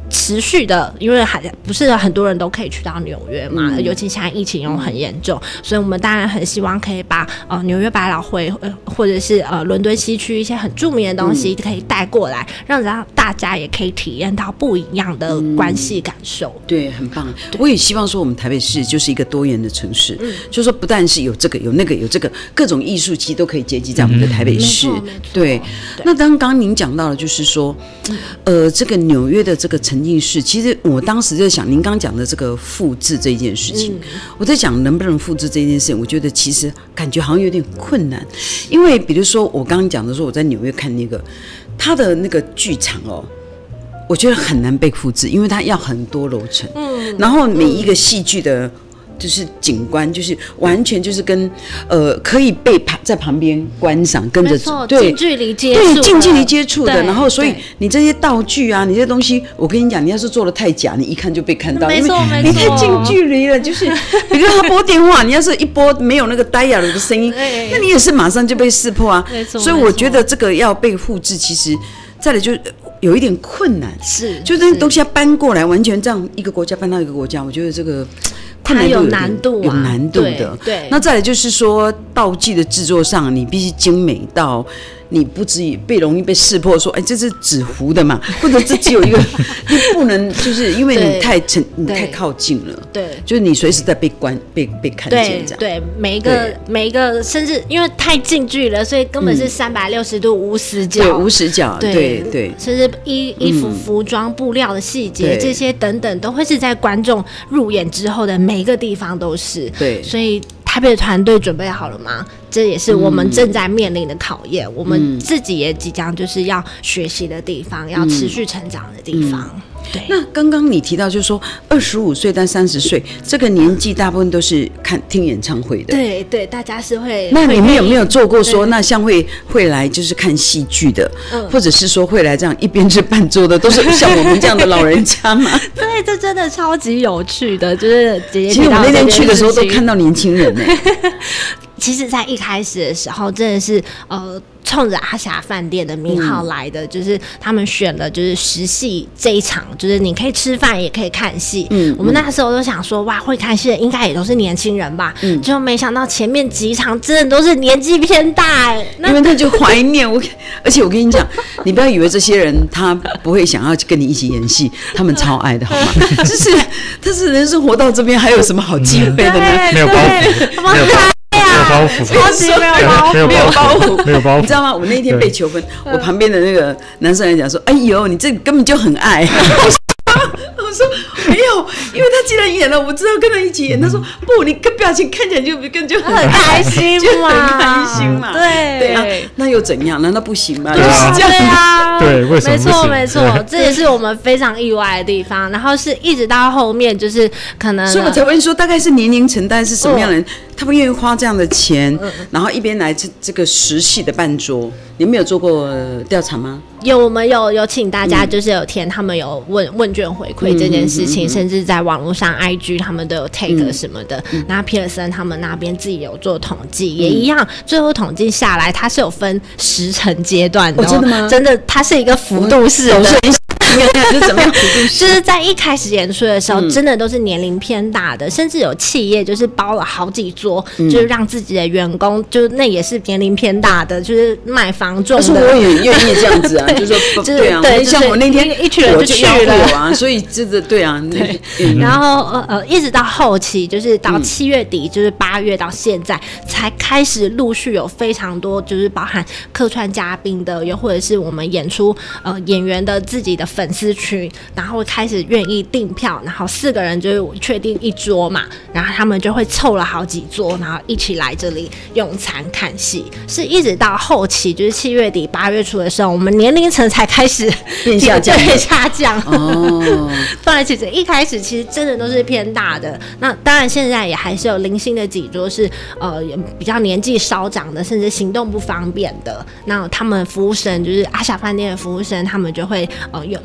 持续的，因为还不是很多人都可以去到纽约嘛， 嗯、 尤其现在疫情又很严重，嗯、所以我们当然很希望可以把呃纽约百老汇、呃、或者是呃伦敦西区一些很著名的东西可以带过来，嗯、让让大家也可以体验到不一样的关系感受。 嗯、对，很棒。我也希望说我们台北市就是一个多元的城市，嗯、就是说不但是有这个有那个有这个各种艺术，其实都可以结集在我们的台北市。嗯、对。那刚刚您讲到了，就是说，呃，这个纽约的这个沉浸式，其实我当时在想，您刚刚讲的这个复制这件事情，嗯、我在想能不能复制这件事情，我觉得其实感觉好像有点困难，因为比如说我刚刚讲的说我在纽约看那个它的那个剧场哦。我觉得很难被复制，因为它要很多楼层，嗯，然后每一个戏剧的，就是景观，就是完全就是跟呃可以被在旁边观赏，跟着对近距离接触， 对近距离接触的。然后，所以你这些道具啊，你这些东西，我跟你讲，你要是做的太假，你一看就被看到， 没错没错， 你太近距离了。就是比如说他拨电话，你要是一拨没有那个呆哑的声音，那你也是马上就被识破啊。所以我觉得这个要被复制，其实再来就。有一点困难， 是， 就这东西要搬过来，完全这样一个国家搬到一个国家，我觉得这个它有难度、啊， 有难度的。 对， 那再来就是说道具的制作上，你必须精美到你不至于被容易被识破，说，哎，这是纸糊的嘛，或者这只有一个，你不能就是因为你太沉，你太靠近了， 对， 就是你随时在被观被被看见这样。 对，每一个每一个，甚至因为太近距了，所以根本是三百六十度无死角， 对，无死角，对对， 甚至衣衣服、服装、布料的细节这些等等，都会是在观众入眼之后的每一个地方都是。 对， 所以台北的团队准备好了吗？这也是我们正在面临的考验，嗯、我们自己也即将就是要学习的地方，嗯、要持续成长的地方。嗯对， 那刚刚你提到就是说二十五岁到三十岁这个年纪，大部分都是看听演唱会的。 对对，大家是会。 那你们有没有做过说，那像会会来就是看戏剧的，嗯、或者是说会来这样一边是伴奏的，都是像我们这样的老人家吗？ 对，这真的超级有趣的，就是姐姐。 其实我那天去的时候都看到年轻人呢。 其实，在一开始的时候，真的是呃，冲着阿霞饭店的名号来的，嗯、就是他们选了就是实戏这一场，就是你可以吃饭也可以看戏。嗯，我们那时候都想说，哇，会看戏的应该也都是年轻人吧？嗯，就没想到前面几场真的都是年纪偏大， 因为他就怀念我。而且我跟你讲，你不要以为这些人他不会想要跟你一起演戏，他们超爱的好吗？就是他是人生活到这边，还有什么好忌讳的呢？ 没有包袱，没有包袱。没有包袱， 超级没有包袱， 没有包袱， 没有包袱。 你知道吗？我那天被求婚，我旁边的那个男生来讲说：“哎呦，你这根本就很爱。”我说没有，因为他既然演了，我知道跟他一起演。他说不，你跟表情看起来就更就很开心嘛， 很开心嘛。 对对啊，那又怎样？难道不行吗？ 对啊， 对，为什么不行？ 没错没错，这也是我们非常意外的地方。然后是一直到后面，就是可能， 所以我才问说，大概是年龄层，大概是什么样的人，他们愿意花这样的钱，然后一边来这这个实戏的办桌。你们有做过调查吗？ 有，我们有有请大家，就是有填他们有问问卷回馈这件事情，嗯、甚至在网络上 I G 他们都有 take 什么的。嗯、那皮尔森他们那边自己有做统计，嗯、也一样，最后统计下来，它是有分时程阶段的、哦。 真的吗？ 真的，它是一个幅度式的。 是怎么样？ 就是在一开始演出的时候，嗯、真的都是年龄偏大的，甚至有企业就是包了好几桌，嗯、就是让自己的员工，就那也是年龄偏大的，就是卖房仲的。 但是我也愿意这样子啊，就是说对啊，对，像我那天一群人就去了啊，所以这个对啊， 对。嗯、然后呃呃，一直到后期，就是到七月底，就是八月到现在，才开始陆续有非常多，就是包含客串嘉宾的，又或者是我们演出呃演员的自己的粉丝群，然后开始愿意订票，然后四个人就是确定一桌嘛，然后他们就会凑了好几桌，然后一起来这里用餐看戏，是一直到后期，就是七月底八月初的时候，我们年龄层才开始变下降， 对下降。 哦， 不然其实一开始其实真的都是偏大的，那当然现在也还是有零星的几桌是呃比较年纪稍长的，甚至行动不方便的，那他们服务生就是阿霞饭店的服务生，他们就会呃有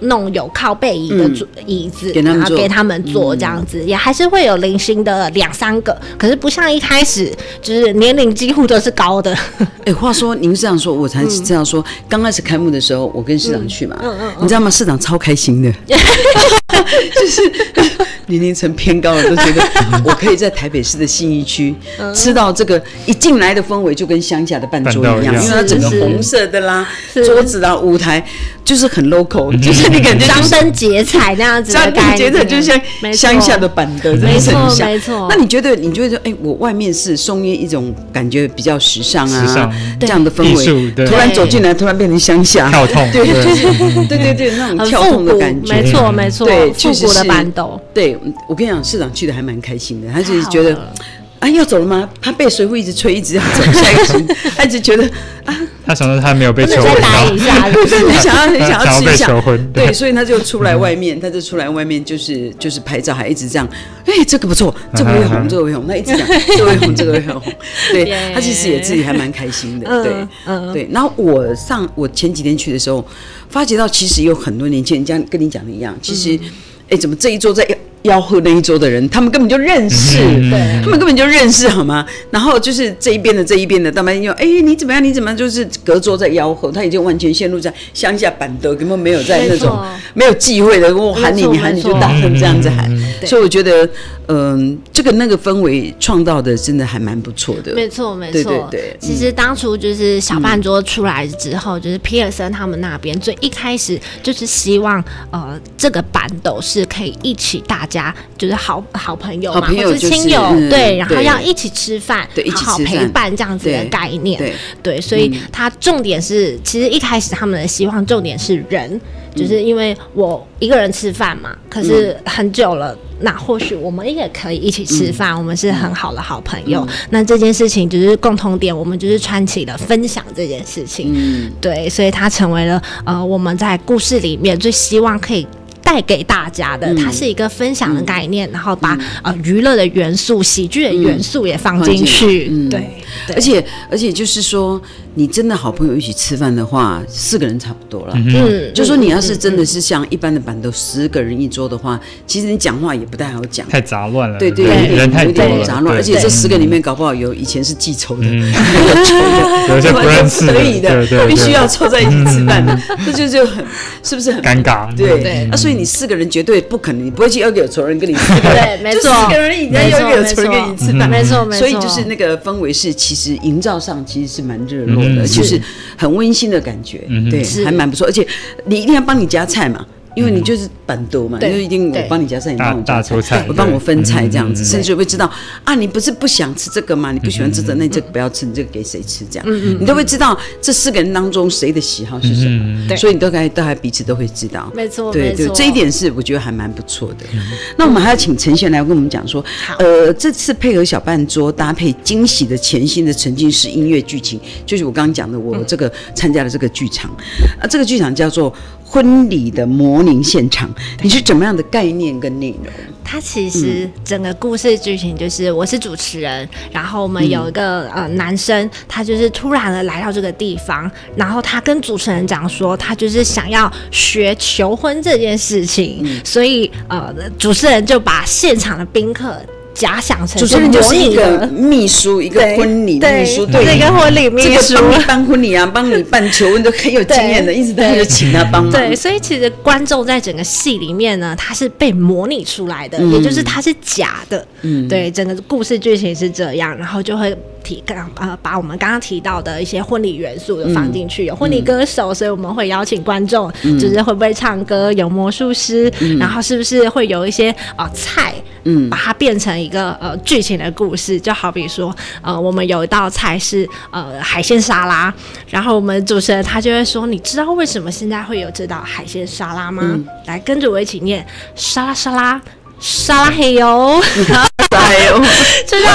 弄有靠背椅的桌、嗯、椅子， 给他们然后给他们坐这样子，嗯、也还是会有零星的两三个，可是不像一开始就是年龄几乎都是高的。 哎，话说您这样说，我才这样说。刚、嗯、开始开幕的时候，我跟市长去嘛，嗯嗯嗯、你知道吗？市长超开心的，就是年龄层偏高的都觉得我可以在台北市的信义区、嗯、吃到这个一进来的氛围就跟乡下的办桌一样，因为它整个红色的啦，桌子啦，舞台就是很 local，、嗯、就是你感觉张灯结彩那样子的概念， 张灯结彩就像乡下的板的， 没错没错。 那你觉得你觉得哎，我外面是松烟一种感觉比较时尚啊，时尚这样的氛围，突然走进来，突然变成乡下， 跳痛， 对对对对对，那种跳痛的感觉， 没错没错， 对， 复古的板斗。 对，我跟你讲，市长去的还蛮开心的，他就是觉得。啊，要走了吗？他被水壶一直吹，一直要走下一个行，他一直觉得啊， 他想说他没有被求婚， 再打一下， 很想要很想要吃一下， 求婚， 对，所以他就出来外面，他就出来外面就是就是拍照，还一直这样，哎，这个不错，这个会红，这个会红，他一直讲这个会红，这个会红，对他其实也自己还蛮开心的，对，嗯对。然后我上我前几天去的时候，发觉到其实有很多年轻人，像跟你讲的一样，其实，哎，怎么这一桌在吆喝那一桌的人，他们根本就认识，嗯、他们根本就认识，好吗？然后就是这一边的这一边的，他们又哎你怎么样？你怎么样？就是隔桌在吆喝，他已经完全陷入在乡下板德，根本没有在那种没有忌讳的，我喊你，你喊你就大声这样子喊。所以我觉得，嗯、呃，这个那个氛围创造的真的还蛮不错的。 没错，没错。 对对对。 其实当初就是小饭桌出来之后，嗯、就是皮尔森他们那边最一开始就是希望，呃，这个板斗是可以一起大。家就是好好朋友嘛， 朋友或是亲友、 就是嗯， 对，然后要一起吃饭， 对，一起好好陪伴这样子的概念， 对， 对，对所以它重点是，嗯、其实一开始他们的希望重点是人，就是因为我一个人吃饭嘛，可是很久了。那或许我们也可以一起吃饭、嗯，我们是很好的好朋友。嗯、那这件事情就是共同点，我们就是串起了分享这件事情。嗯，对，所以它成为了呃我们在故事里面最希望可以带给大家的，它是一个分享的概念，嗯、然后把、嗯、呃娱乐的元素、喜剧的元素也放进去。嗯、对, 对， 而且而且就是说，你真的好朋友一起吃饭的话，四个人差不多了。嗯，就说你要是真的是像一般的板凳十个人一桌的话，其实你讲话也不太好讲， 太杂乱了。 对对， 对人太多了， 有点杂乱。而且这十个里面搞不好有以前是记仇的， 嗯、 有仇的， 有些不认识的， 可以的，必须要凑在一起吃饭的，这就就很是不是很尴尬？ 对对，那所以你四个人绝对不可能，你不会去要有仇人跟你四个人， 对，没错， 四个人以内要有仇人跟你吃饭， 没错没错。 所以就是那个氛围是其实营造上其实是蛮热络的，就是很温馨的感觉，对，还蛮不错。而且你一定要帮你夹菜嘛。因为你就是板豆嘛，你就一定我帮你夹菜，你帮我夹菜，我帮我分菜这样子，甚至会知道啊，你不是不想吃这个吗？你不喜欢吃这个，那你这个不要吃，你这个给谁吃？这样，你都会知道这四个人当中谁的喜好是什么，所以你都该都还彼此都会知道。 没错， 对对，这一点是我觉得还蛮不错的。那我们还要请陈宪来跟我们讲说，呃，这次配合小半桌搭配惊喜的全新的沉浸式音乐剧情，就是我刚刚讲的，我这个参加的这个剧场啊，这个剧场叫做婚礼的模拟现场，你是怎么样的概念跟内容？ 它其实整个故事剧情就是我是主持人，然后我们有一个、嗯、呃男生，他就是突然的来到这个地方，然后他跟主持人讲说，他就是想要学求婚这件事情，嗯、所以呃主持人就把现场的宾客假想成主持人就是一个秘书，一个婚礼秘书， 对，一个婚礼秘书， 这个帮办婚礼啊，帮你办求婚都很有经验的，一直他就请他帮忙。 对，所以其实观众在整个戏里面呢，他是被模拟出来的，嗯、也就是他是假的。嗯，对，整个故事剧情是这样，然后就会提刚呃把我们刚刚提到的一些婚礼元素的放进去，嗯、有婚礼歌手，所以我们会邀请观众，嗯、就是会不会唱歌，有魔术师，嗯、然后是不是会有一些呃菜。嗯，把它变成一个呃剧情的故事，就好比说，呃，我们有一道菜是呃海鲜沙拉，然后我们主持人他就会说，你知道为什么现在会有这道海鲜沙拉吗？嗯、来跟着我一起念沙拉沙拉沙拉嘿哟，沙拉嘿哟，就像大概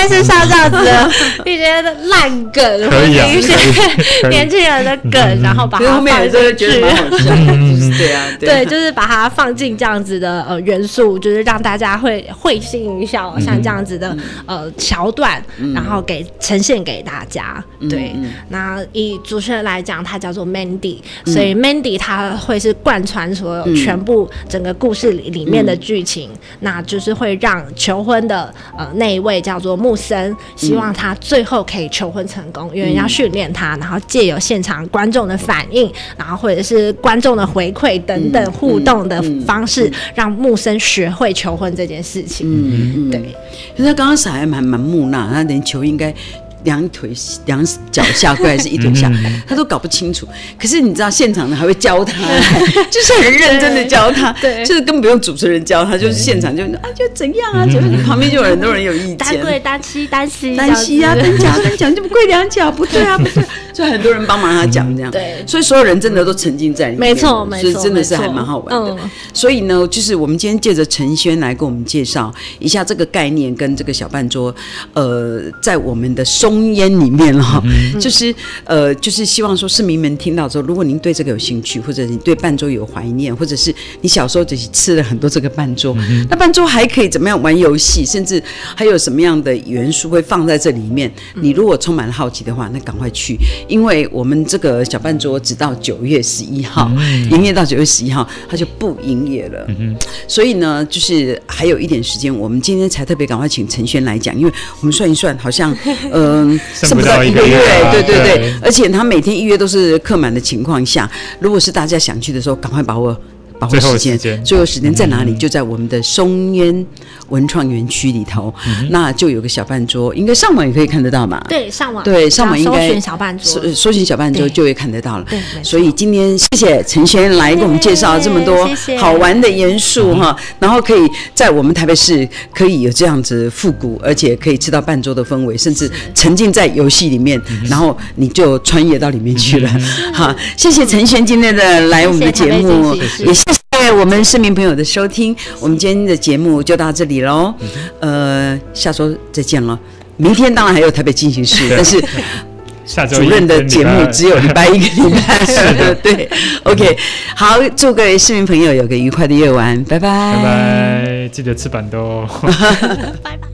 类似像这样子的一些烂梗， 可以啊， 一些年轻人的梗，然后把它放进去， 觉得蛮好笑的，对啊， 对，就是把它放进这样子的呃元素，就是让大家会会心一笑，像这样子的呃桥段，然后给呈现给大家。对，那以主持人来讲，他叫做 Mandy， 所以 Mandy 他会是贯穿所有全部整个故事里里面的剧情，那就是会让求婚的呃那一位叫做木森，希望他最后可以求婚成功，因为要训练他，然后借由现场观众的反应，然后或者是观众的回馈等等互动的方式，让木森学会求婚这件事情。嗯，对。 可是他刚刚才还蛮蛮木讷，他连球应该两腿两脚下跪还是一腿下，他都搞不清楚。可是你知道现场呢还会教他，就是很认真的教他，就是根本不用主持人教他，就是现场就啊就怎样啊，就是旁边就有很多人有意见， 单跪单膝单膝单膝啊，单脚单脚，你怎么跪两脚？不对啊不对啊，所以很多人帮忙他讲这样，对，所以所有人真的都沉浸在里面， 没错没错， 所以真的是还蛮好玩的。所以呢，就是我们今天借着陈轩来跟我们介绍一下这个概念跟这个小半桌，呃，在我们的松烟里面哈，就是呃，就是希望说市民们听到之后，如果您对这个有兴趣，或者你对半桌有怀念，或者是你小时候就是吃了很多这个半桌，嗯、那半桌还可以怎么样玩游戏，甚至还有什么样的元素会放在这里面？你如果充满了好奇的话，那赶快去，因为我们这个小半桌直到九月十一号营业到九月十一号，它就不营业了。嗯、所以呢，就是还有一点时间，我们今天才特别赶快请陈轩来讲，因为我们算一算，好像嗯。呃剩不到一个月，对对对，对，而且他每天预约都是客满的情况下，如果是大家想去的时候，赶快把握把握时间。最后时间在哪里？嗯、就在我们的松烟文创园区里头，嗯、那就有个小半桌，应该上网也可以看得到嘛。 对，上网对上网应该搜寻小半桌， 搜搜寻小半桌就会看得到了。 对， 所以今天谢谢陈轩来给我们介绍这么多好玩的元素哈，然后可以在我们台北市可以有这样子复古，而且可以吃到半桌的氛围，甚至沉浸在游戏里面，然后你就穿越到里面去了。好，谢谢陈轩今天的来我们的节目，也谢谢我们市民朋友的收听，我们今天的节目就到这里喽，呃，下周再见了。明天当然还有台北进行式，但是主任的节目只有礼拜一个礼拜，对 ，OK， 好，祝各位市民朋友有个愉快的夜晚，拜拜， 拜拜，记得吃板豆， 拜拜。